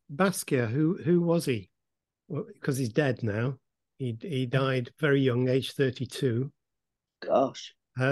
Basquiat, who was he? Well, because he's dead now. He died very young, age 32. Gosh.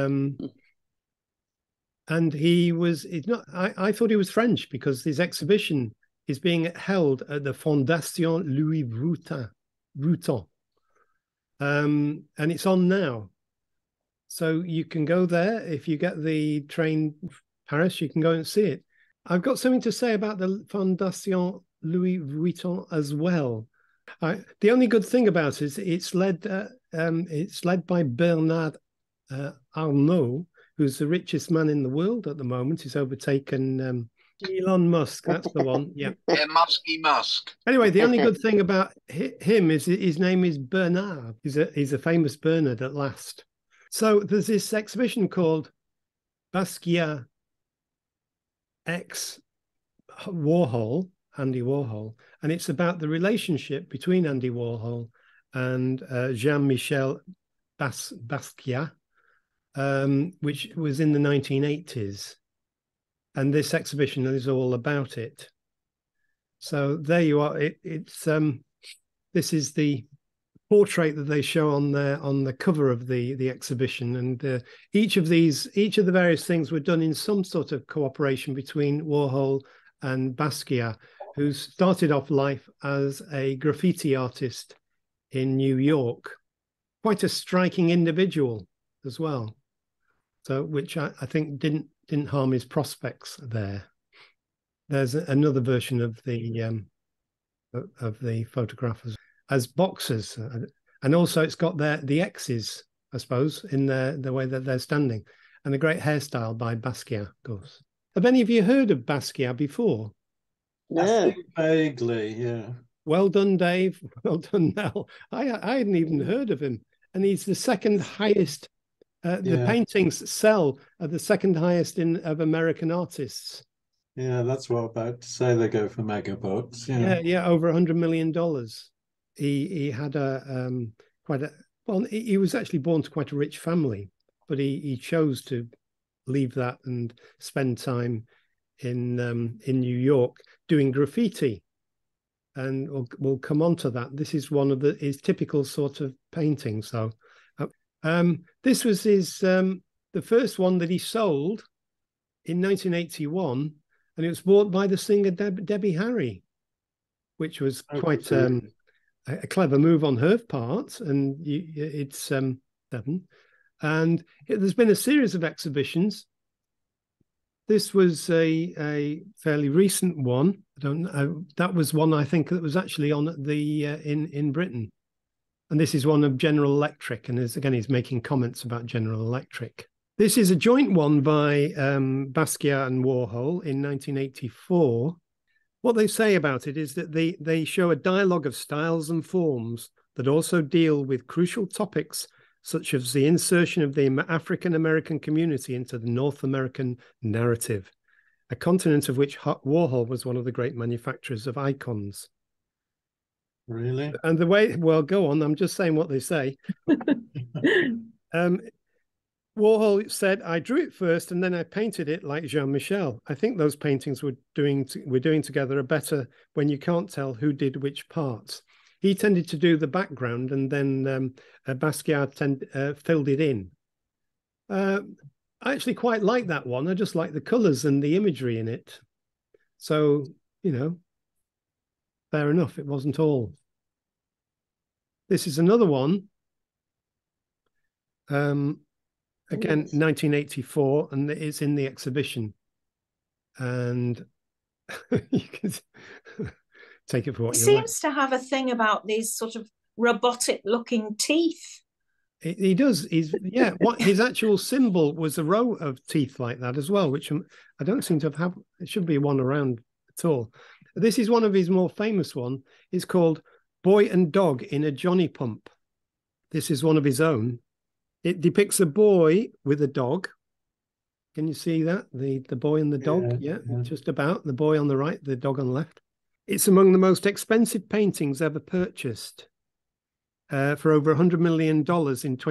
And he's not, I thought he was French because his exhibition is being held at the Fondation Louis Vuitton. And it's on now. So you can go there. If you get the train Paris, you can go and see it. I've got something to say about the Fondation Louis Vuitton as well. The only good thing about it is it's led by Bernard Arnault, who's the richest man in the world at the moment. He's overtaken Elon Musk. That's the one. Yeah. Yeah, Musk. Anyway, the only good thing about him is his name is Bernard. He's a famous Bernard at last. So there's this exhibition called Basquiat X Warhol, Andy Warhol, and it's about the relationship between Andy Warhol and Jean-Michel Basquiat, which was in the 1980s. And this exhibition is all about it. So there you are. This is the portrait that they show on the cover of the exhibition, and each of the various things were done in some sort of cooperation between Warhol and Basquiat, who started off life as a graffiti artist in New York. Quite a striking individual as well. So, which I think didn't harm his prospects there. There's another version of the photograph as boxers, and also it's got the X's, I suppose, in the way that they're standing, and a great hairstyle by Basquiat, of course. Have any of you heard of Basquiat before? No. Vaguely, yeah. Well done, Dave. Well done, Mel. I hadn't even heard of him, and he's the second highest. The paintings sell at the second highest of American artists. Yeah, that's what I'm about to say. They go for mega bucks. Yeah, over $100 million. He had he was actually born to quite a rich family, but he chose to leave that and spend time in New York doing graffiti. And we'll come on to that. This is one of his typical sort of paintings. So this was the first one that he sold in 1981, and it was bought by the singer Debbie Harry, which was quite a clever move on her part. And it's seven. And there's been a series of exhibitions. This was a fairly recent one. I don't know. That was one I think that was actually on in Britain. And this is one of General Electric. And he's making comments about General Electric. This is a joint one by Basquiat and Warhol in 1984. What they say about it is that they show a dialogue of styles and forms that also deal with crucial topics such as the insertion of the African-American community into the North American narrative, a continent of which Warhol was one of the great manufacturers of icons. Really? And well, go on, I'm just saying what they say. Warhol said, "I drew it first and then I painted it like Jean-Michel. I think those paintings we're doing together are better when you can't tell who did which parts." He tended to do the background, and then Basquiat filled it in. I actually quite like that one. I just like the colors and the imagery in it. So, fair enough. It wasn't all. This is another one. Again, 1984, and it's in the exhibition. And you can take it for what you like. He seems to have a thing about these sort of robotic-looking teeth. He does. What his actual symbol was a row of teeth like that as well, which I don't seem to have. It should be one around at all. This is one of his more famous one. It's called Boy and Dog in a Johnny Pump. This is one of his own. It depicts a boy with a dog. Can you see that? The boy and the dog? Yeah, just about. The boy on the right, the dog on the left. It's among the most expensive paintings ever purchased for over $100 million in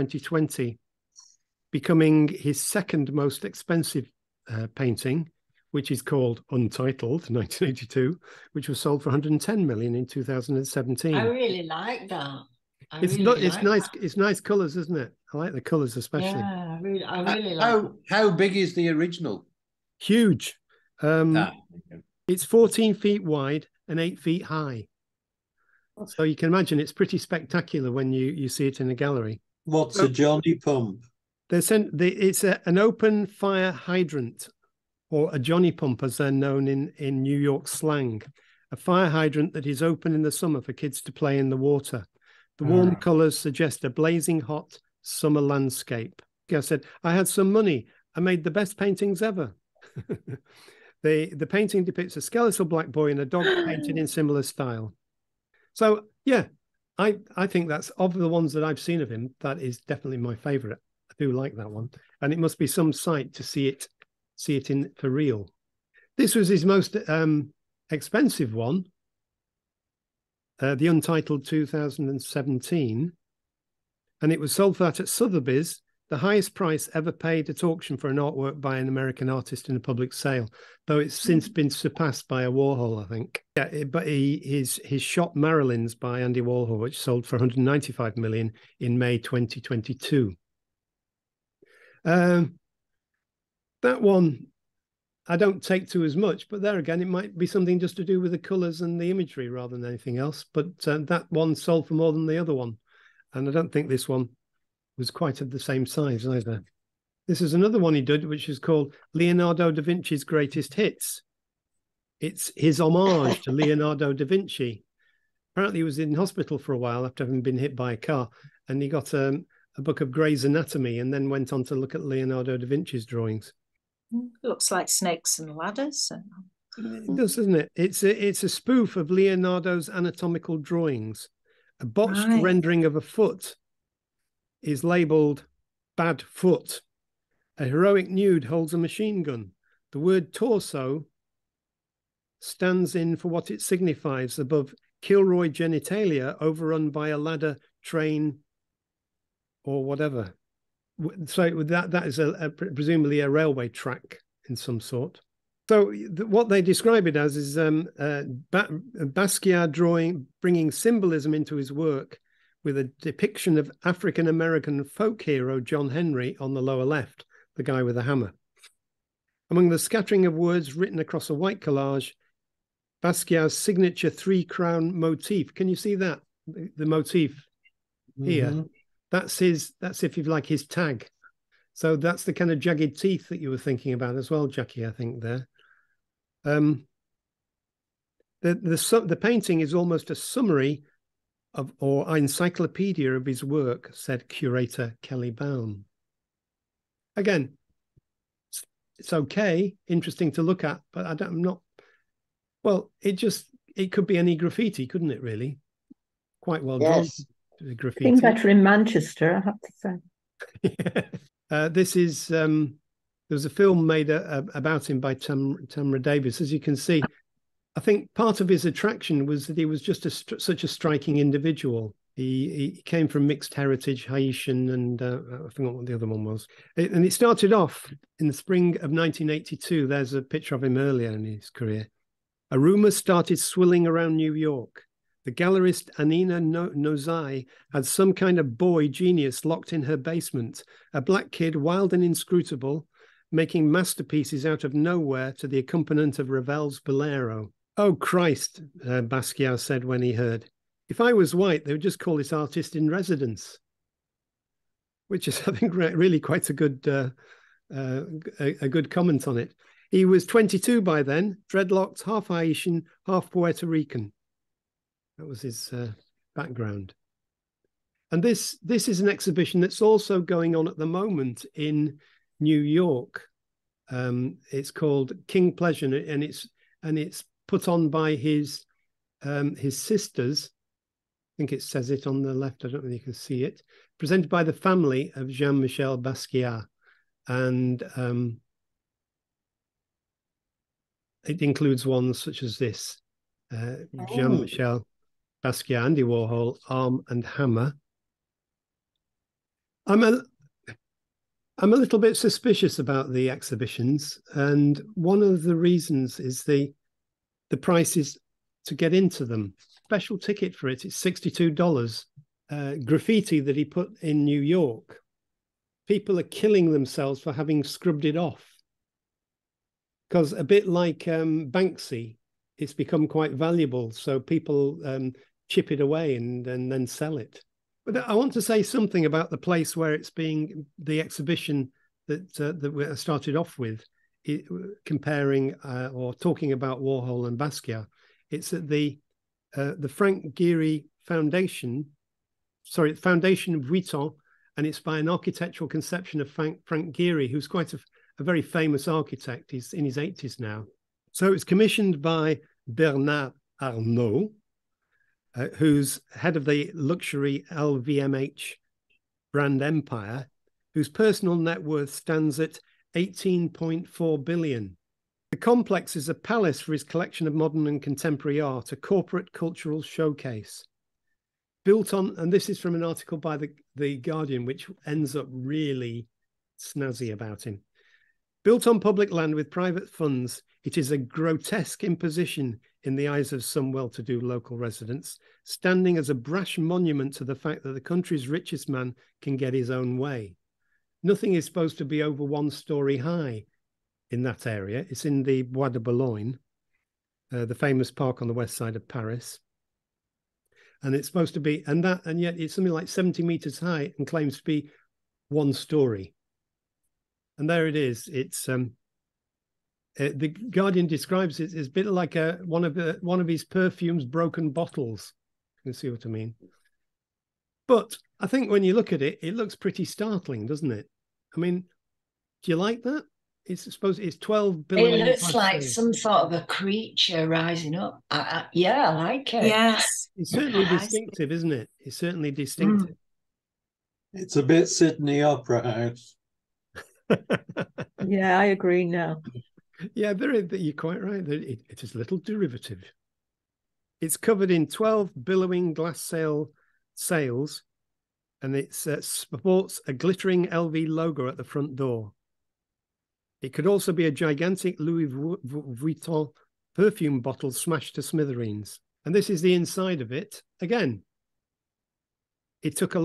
2020, becoming his second most expensive painting, which is called Untitled, 1982, which was sold for 110 million in 2017. I really like that. It's nice. It's nice colours, isn't it? I like the colours especially. Yeah, I really like it. How big is the original? Huge. It's 14 feet wide and 8 feet high. So you can imagine it's pretty spectacular when you see it in a gallery. What's a Johnny Pump? It's an open fire hydrant, or a Johnny Pump as they're known in New York slang. A fire hydrant that is open in the summer for kids to play in the water. The warm colours suggest a blazing hot summer landscape. I said, I had some money. I made the best paintings ever. The painting depicts a skeletal black boy and a dog painted in similar style. So, yeah, I think that's, of the ones that I've seen of him, that is definitely my favourite. I do like that one. And it must be some sight to see it in for real. This was his most expensive one, the Untitled 2017. And it was sold for that at Sotheby's, the highest price ever paid at auction for an artwork by an American artist in a public sale, though it's since been surpassed by a Warhol, I think. Yeah, but his shot Marilyns by Andy Warhol, which sold for 195 million in May 2022. That one I don't take to as much, but there again, it might be something just to do with the colours and the imagery rather than anything else. But that one sold for more than the other one. And I don't think this one was quite of the same size either. This is another one he did, which is called Leonardo da Vinci's Greatest Hits. It's his homage to Leonardo da Vinci. Apparently he was in hospital for a while after having been hit by a car, and he got a book of Gray's Anatomy and then went on to look at Leonardo da Vinci's drawings. Looks like snakes and ladders. It does, doesn't it? It's a spoof of Leonardo's anatomical drawings. A botched rendering of a foot is labelled bad foot. A heroic nude holds a machine gun. The word torso stands in for what it signifies above Kilroy genitalia overrun by a ladder, train, or whatever. So that is presumably a railway track in some sort. So what they describe it as is Basquiat drawing, bringing symbolism into his work with a depiction of African-American folk hero John Henry on the lower left, the guy with the hammer. Among the scattering of words written across a white collage, Basquiat's signature three-crown motif. Can you see that? The motif here. That's if you like, his tag. So that's the kind of jagged teeth that you were thinking about as well, Jackie, I think there. The painting is almost a summary of, or encyclopedia of his work, said curator Kelly Baum. Again, it's okay, interesting to look at, but I'm not, well, it could be any graffiti, couldn't it, really? Quite well drawn. Graffiti. I think better in Manchester, I have to say. This is there was a film made about him by Tamra Davis. As you can see, I think part of his attraction was that he was just such a striking individual. He came from mixed heritage, Haitian, and I forgot what the other one was. And it started off in the spring of 1982. There's a picture of him earlier in his career. A rumor started swirling around New York. The gallerist Anina Nozai had some kind of boy genius locked in her basement, a black kid, wild and inscrutable, making masterpieces out of nowhere to the accompaniment of Ravel's Bolero. Oh, Christ, Basquiat said when he heard. If I was white, they would just call this artist in residence, which is, I think, really quite a good comment on it. He was 22 by then, dreadlocked, half Haitian, half Puerto Rican. That was his background. And this is an exhibition that's also going on at the moment in New York. It's called King Pleasure, and it's put on by his sisters. I think it says it on the left. I don't know if you can see it. Presented by the family of Jean-Michel Basquiat, and it includes ones such as this: Jean-Michel Basquiat, Andy Warhol, Arm and Hammer. I'm a little bit suspicious about the exhibitions, and one of the reasons is the prices to get into them. Special ticket for it is $62. Graffiti that he put in New York, people are killing themselves for having scrubbed it off, because a bit like Banksy, it's become quite valuable, so people chip it away and then sell it. But I want to say something about the place where it's being, the exhibition that we started off with, comparing or talking about Warhol and Basquiat. It's at the Frank Gehry Fondation Vuitton, and it's by an architectural conception of Frank Gehry, who's quite a very famous architect. He's in his 80s now. So it's commissioned by Bernard Arnault, who's head of the luxury LVMH brand empire, whose personal net worth stands at 18.4 billion. The complex is a palace for his collection of modern and contemporary art, a corporate cultural showcase. Built on, and this is from an article by the Guardian, which ends up really snazzy about him. Built on public land with private funds, it is a grotesque imposition in the eyes of some well-to-do local residents, standing as a brash monument to the fact that the country's richest man can get his own way. Nothing is supposed to be over 1 story high in that area. It's in the Bois de Boulogne, the famous park on the west side of Paris. And it's supposed to be, and yet it's something like 70 meters high and claims to be 1 story. And there it is. It's the Guardian describes it as a bit like one of his perfume's broken bottles. You can see what I mean. But I think when you look at it, it looks pretty startling, doesn't it? I mean, do you like that? It's 12 billion. It looks like some sort of a creature rising up. Yeah, I like it. Yes. It's certainly distinctive, isn't it? It's certainly distinctive. It's a bit Sydney Opera House. Yeah, I agree now. Yeah, you're quite right. It is a little derivative. It's covered in 12 billowing glass sails, and it sports a glittering LV logo at the front door. It could also be a gigantic Louis Vuitton perfume bottle smashed to smithereens. And this is the inside of it. Again, it took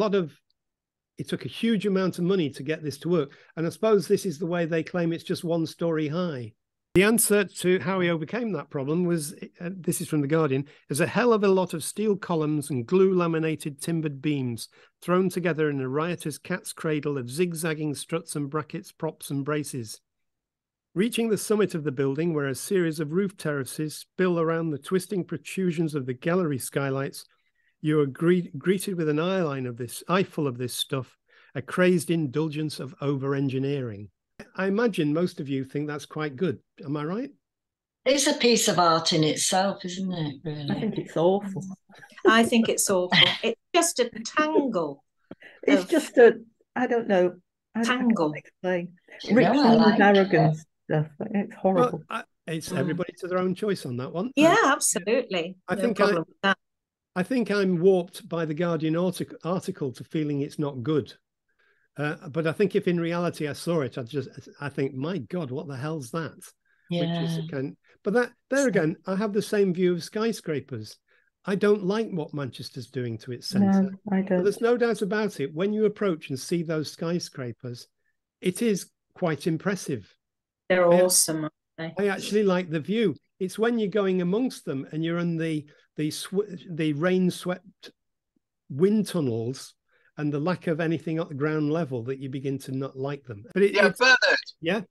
a huge amount of money to get this to work. And I suppose this is the way they claim it's just 1 story high. The answer to how he overcame that problem was, this is from The Guardian, is a hell of a lot of steel columns and glue-laminated timbered beams thrown together in a riotous cat's cradle of zigzagging struts and brackets, props and braces. Reaching the summit of the building, where a series of roof terraces spill around the twisting protrusions of the gallery skylights, you are greeted with an eyeful of this stuff, a crazed indulgence of over-engineering. I imagine most of you think that's quite good. Am I right? It's a piece of art in itself, isn't it, really? I think it's awful. I think it's awful. It's just a tangle. It's just I don't know. I can't explain. Richmond arrogance stuff. It's horrible. Well, it's everybody to their own choice on that one. Yeah, absolutely. I think I'm warped by the Guardian article to feeling it's not good. But I think if in reality I saw it, I think, my God, what the hell's that? Yeah. But there again, I have the same view of skyscrapers. I don't like what Manchester's doing to its centre. No, I don't. But there's no doubt about it. When you approach and see those skyscrapers, it is quite impressive. They're awesome, aren't they? I actually like the view. It's when you're going amongst them and you're in the rain-swept wind tunnels and the lack of anything at the ground level that you begin to not like them. But Bernard. Yeah.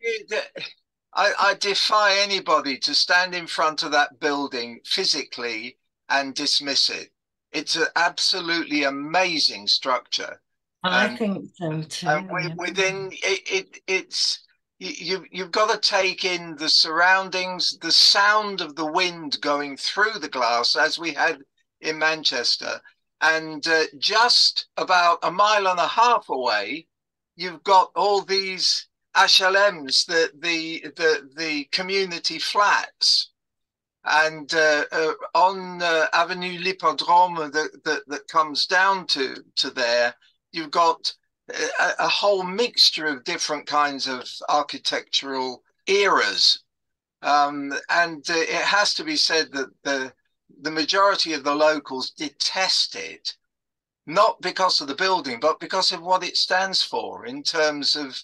I defy anybody to stand in front of that building physically and dismiss it. It's an absolutely amazing structure. I think so too. And within it's you've got to take in the surroundings, the sound of the wind going through the glass, as we had in Manchester. And just about a mile and a half away, you've got all these HLMs, the community flats, and on Avenue L'Hippodrome that comes down to there, you've got a whole mixture of different kinds of architectural eras. And it has to be said that the majority of the locals detest it, not because of the building, but because of what it stands for in terms of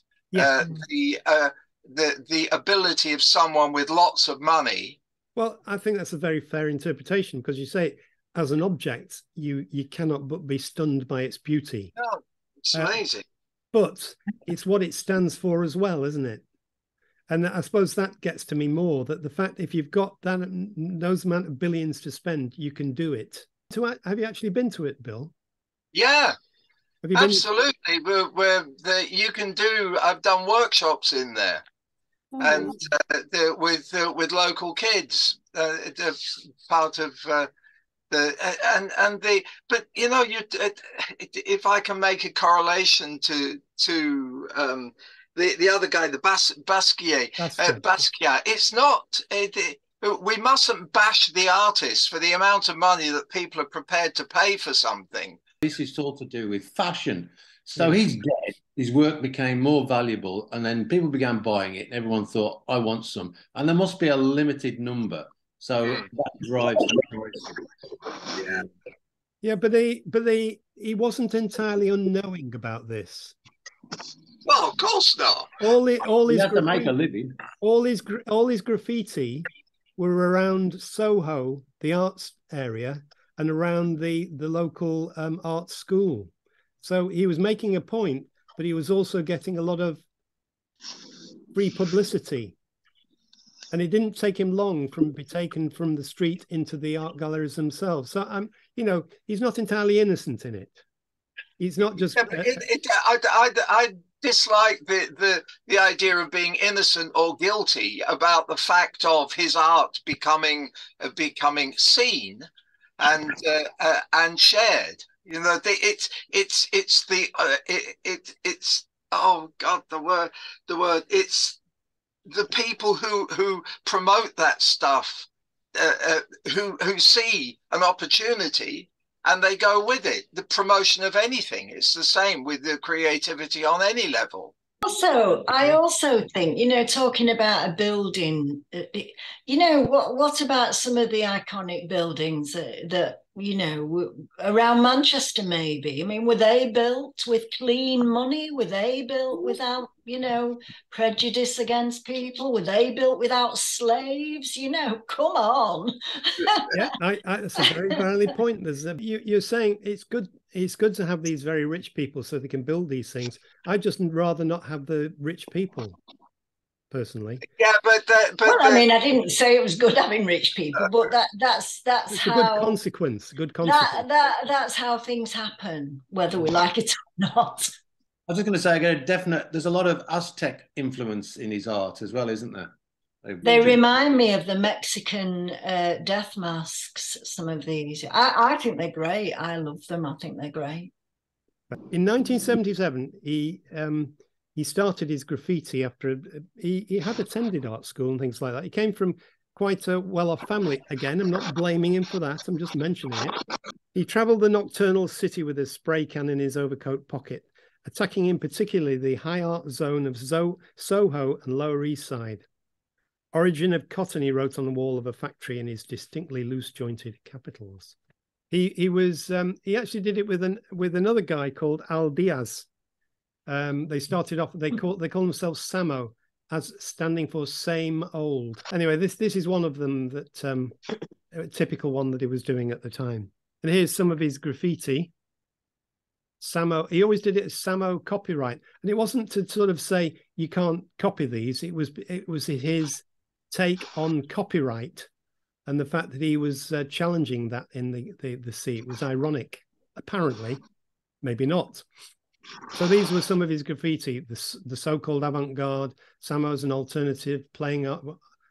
the ability of someone with lots of money. Well, I think that's a very fair interpretation, because you say as an object, you cannot but be stunned by its beauty. No, it's amazing. But it's what it stands for as well, isn't it? And I suppose that gets to me more, that the fact if you've got those amount of billions to spend, you can do it. Have you actually been to it, Bill? Yeah, have you absolutely. You can do. I've done workshops in there, and with local kids. Part of but you know, if I can make a correlation to the other guy, the Basquiat, it's not. We mustn't bash the artist for the amount of money that people are prepared to pay for something. This is all to do with fashion. So he's dead. His work became more valuable, and then people began buying it, and everyone thought, I want some. And there must be a limited number. So that drives the price. Yeah, but he wasn't entirely unknowing about this. Well, of course not. All his have to make a living. All his graffiti were around Soho, the arts area, and around the local art school. So he was making a point, but he was also getting a lot of free publicity. And it didn't take him long to be taken from the street into the art galleries themselves. So you know, he's not entirely innocent in it. He's not just. I dislike the idea of being innocent or guilty about the fact of his art becoming seen and shared. You know, it's oh God, the word it's the people who promote that stuff, who see an opportunity and they go with it. The promotion of anything, it's the same with the creativity on any level. Also, I also think, you know, talking about a building, you know, what about some of the iconic buildings that you know, around Manchester maybe? I mean, were they built with clean money? Were they built without, you know, prejudice against people? Were they built without slaves? You know, come on. Yeah, that's a very valid point. You're saying it's good to have these very rich people so they can build these things. I'd just rather not have the rich people, personally. Yeah, but well, I mean, I didn't say it was good having rich people, but that's it's how, a good consequence. That's how things happen, whether we like it or not. I was just going to say, I get there's a lot of Aztec influence in his art as well, isn't there? They remind me of the Mexican death masks, some of these. I think they're great. I love them. I think they're great. In 1977, he started his graffiti after he had attended art school and things like that. He came from quite a well-off family. Again, I'm not blaming him for that. I'm just mentioning it. He traveled the nocturnal city with a spray can in his overcoat pocket, attacking in particularly the high art zone of Soho and Lower East Side. Origin of cotton, he wrote on the wall of a factory in his distinctly loose-jointed capitals. He actually did it with another guy called Al Diaz. They started off. They call themselves Samo, as standing for same old. Anyway, this is one of them that a typical one that he was doing at the time. And here's some of his graffiti. Samo, he always did it as Samo copyright, and it wasn't to sort of say you can't copy these. It was his take on copyright, and the fact that he was challenging that in the sea. It was ironic, apparently, maybe not. So these were some of his graffiti, the so-called avant-garde, Samo's an alternative, playing art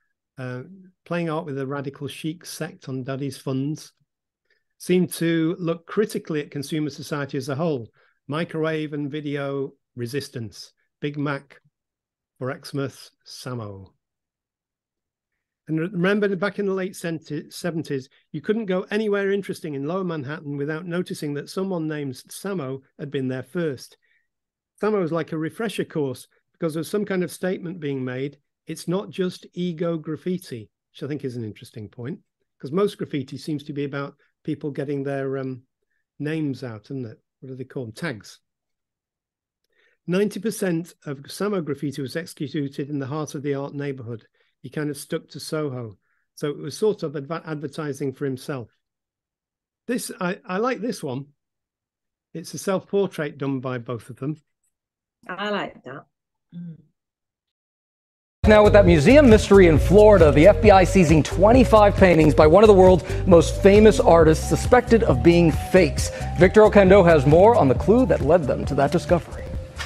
with a radical chic sect on daddy's funds, seemed to look critically at consumer society as a whole, microwave and video resistance, Big Mac for Exmouth, Samo. And remember, back in the late 70s, you couldn't go anywhere interesting in Lower Manhattan without noticing that someone named Samo had been there first. Samo is like a refresher course because there's some kind of statement being made. It's not just ego graffiti, which I think is an interesting point, because most graffiti seems to be about people getting their names out, isn't it? What do they call them? Tags. 90% of Samo graffiti was executed in the heart of the art neighborhood. He kind of stuck to Soho. So it was sort of advertising for himself. This, I like this one. It's a self-portrait done by both of them. I like that. Now with that museum mystery in Florida, the FBI seizing 25 paintings by one of the world's most famous artists suspected of being fakes. Victor Oquendo has more on the clue that led them to that discovery.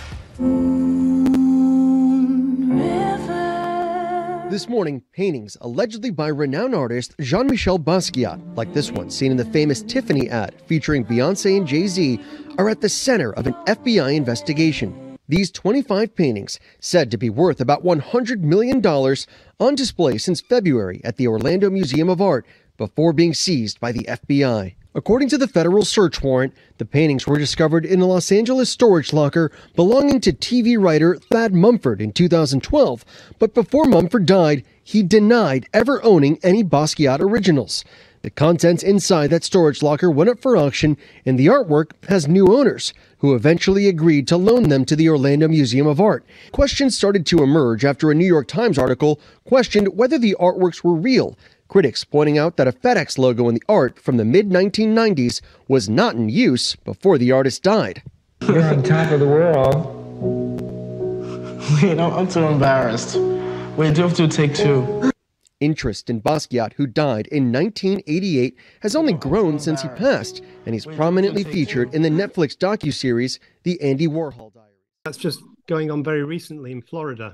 This morning, paintings allegedly by renowned artist Jean-Michel Basquiat, like this one seen in the famous Tiffany ad featuring Beyonce and Jay-Z, are at the center of an FBI investigation. These 25 paintings, said to be worth about $100 million, on display since February at the Orlando Museum of Art before being seized by the FBI. According to the federal search warrant, the paintings were discovered in a Los Angeles storage locker belonging to TV writer Thad Mumford in 2012, but before Mumford died, he denied ever owning any Basquiat originals. The contents inside that storage locker went up for auction, and the artwork has new owners, who eventually agreed to loan them to the Orlando Museum of Art. Questions started to emerge after a New York Times article questioned whether the artworks were real, critics pointing out that a FedEx logo in the art from the mid-1990s was not in use before the artist died. You're on top of the world. Wait, I'm too embarrassed. Wait, do you have to take two? Interest in Basquiat, who died in 1988, has only grown since he passed, and he's prominently featured in the Netflix docuseries The Andy Warhol Diary. That's just going on very recently in Florida.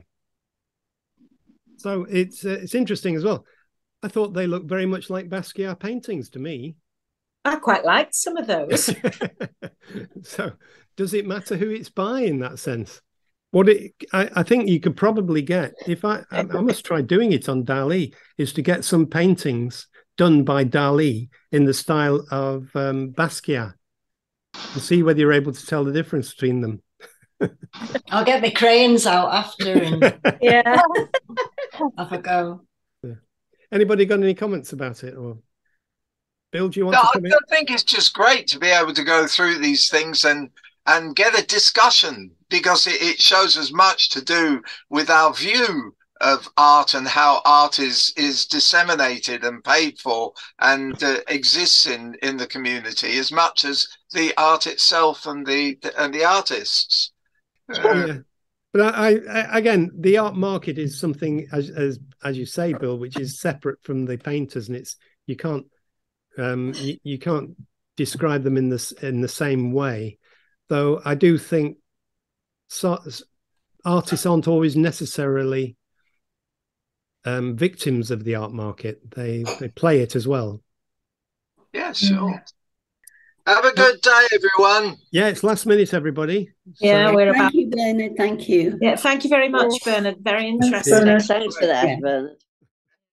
So it's interesting as well. I thought they looked very much like Basquiat paintings to me. I quite liked some of those. So does it matter who it's by in that sense? I think you could probably get, if I must try doing it on Dali, is to get some paintings done by Dali in the style of Basquiat and see whether you're able to tell the difference between them. I'll get my crayons out after and Yeah. have a go. Anybody got any comments about it? Or Bill, do you want to come in? I think it's just great to be able to go through these things and get a discussion, because it shows us much to do with our view of art and how art is disseminated and paid for and exists in the community as much as the art itself and the artists. Yeah. But I again, the art market is something, as you say, Bill, which is separate from the painters, and it's you can't describe them in the same way. Though I do think artists aren't always necessarily victims of the art market. They play it as well. Yeah, sure. Have a good day, everyone. Yeah, it's last minute, everybody. Yeah, we're about. Thank you, Bernard. Thank you. Yeah, thank you very much, Bernard. Very interesting. Thanks for that, Bernard.